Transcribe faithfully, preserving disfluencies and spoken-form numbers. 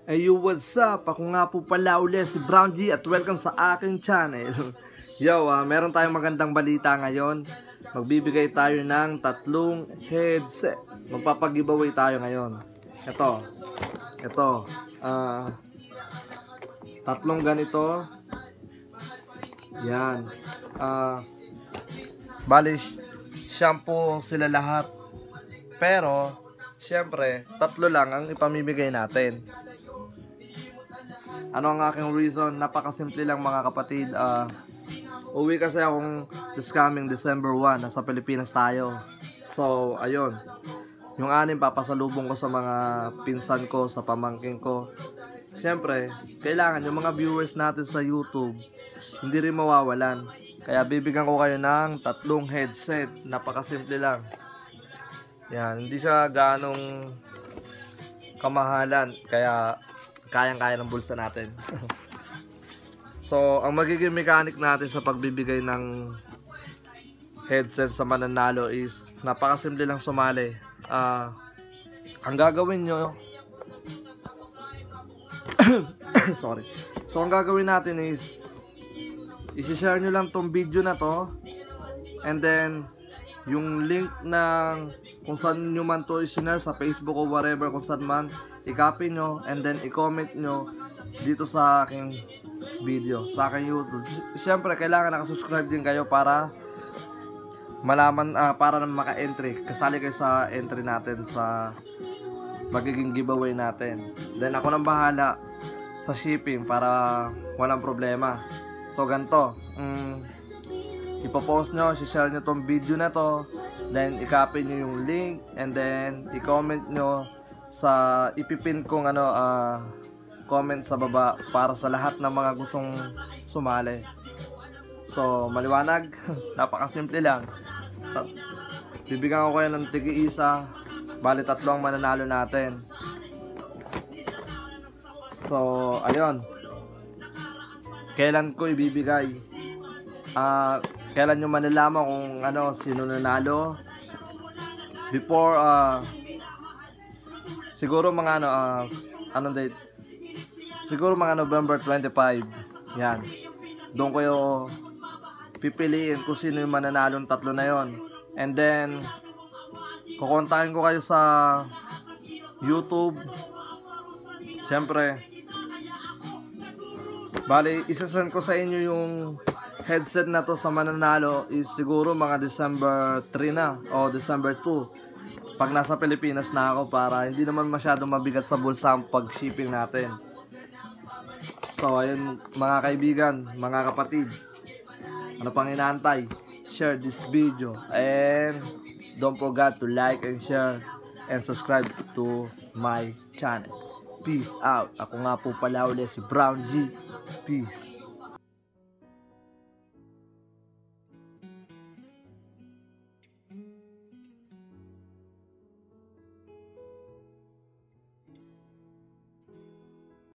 Hey yo, what's up? Ako nga po pala ulit si Brown G at welcome sa aking channel. Yo, uh, meron tayong magandang balita ngayon. Magbibigay tayo ng tatlong headset. Magpapag-giveaway tayo ngayon. Ito. Ito. Uh, tatlong ganito. Yan. Uh, bali, shampoo sila lahat. Pero, syempre, tatlo lang ang ipamimigay natin. Ano ang aking reason? Napakasimple lang mga kapatid. uh, Uwi kasi akong this coming December first. Nasa Pilipinas tayo. So ayun, yung anim papasalubong ko sa mga pinsan ko, sa pamangkin ko. Siyempre, kailangan yung mga viewers natin sa YouTube hindi rin mawawalan. Kaya bibigyan ko kayo ng tatlong headset. Napakasimple lang. Yan, hindi siya ganong kamahalan. Kaya kayang-kaya ng bulsa natin. So, ang magiging mechanic natin sa pagbibigay ng headset sa mananalo is napakasimple lang sumali. Uh, ang gagawin nyo sorry. So, ang gagawin natin is isi-share nyo lang tong video na to, and then yung link ng kung saan nyo man to i-share sa Facebook o whatever, kung saan man, i-copy nyo and then i-comment nyo dito sa aking video, sa aking YouTube. Siyempre, kailangan nakasubscribe din kayo para malaman, uh, para na maka-entry. Kasali kayo sa entry natin sa magiging giveaway natin. Then ako nang bahala sa shipping para walang problema. So ganito, um, ipopost nyo, i-share nyo tong video na to, then i-copy nyo yung link, and then i-comment nyo sa ipipin kong ano, uh, comment sa baba para sa lahat ng mga gustong sumali. So maliwanag. Napakasimple lang. Bibigyan ko kayo ng tigi-isa. Bali tatlo ang mananalo natin. So ayun, kailan ko ibibigay? Ah uh, kailan nyo malalaman kung ano, sino nanalo? Before uh, siguro mga ano, uh, anong date? Siguro mga November twenty-five. Yan. Doon ko yung pipiliin kung sino yung mananalong tatlo na yon. And then kukontakin ko kayo sa YouTube. Siyempre, bali, isasend ko sa inyo yung headset na to sa mananalo is siguro mga December three na o December two pag nasa Pilipinas na ako, para hindi naman masyadong mabigat sa bulsa ang pag-shipping natin. So ayun mga kaibigan, mga kapatid, ano pang inaantay? Share this video and don't forget to like and share and subscribe to my channel. Peace out. Ako nga po pala ulit si Brown G. Peace.